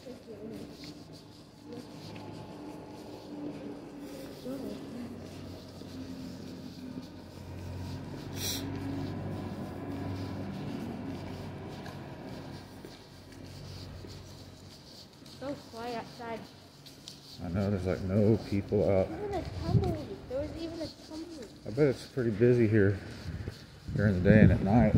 So quiet outside. I know, there's like no people out. Even a tumbleweed. There was even a tumbleweed. I bet it's pretty busy here during the day and at night.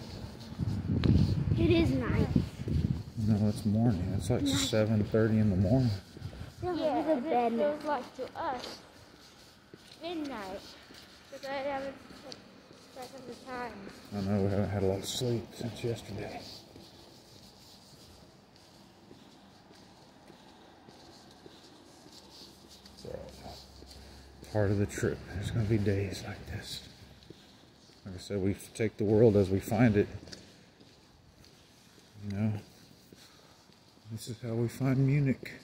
It is night. No, it's morning. It's like 7:30 in the morning. Yeah, it feels like to us midnight. Because I haven't checked the time. I know, we haven't had a lot of sleep since yesterday. So, part of the trip. There's going to be days like this. Like I said, we take the world as we find it. You know, this is how we find Munich.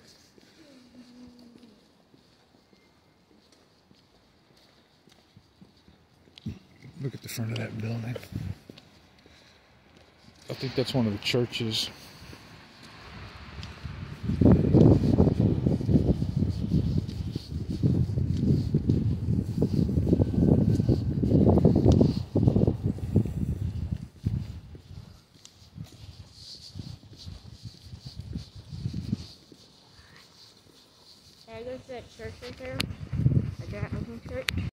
Look at the front of that building. I think that's one of the churches. Can I go to that church right there? Like that open church?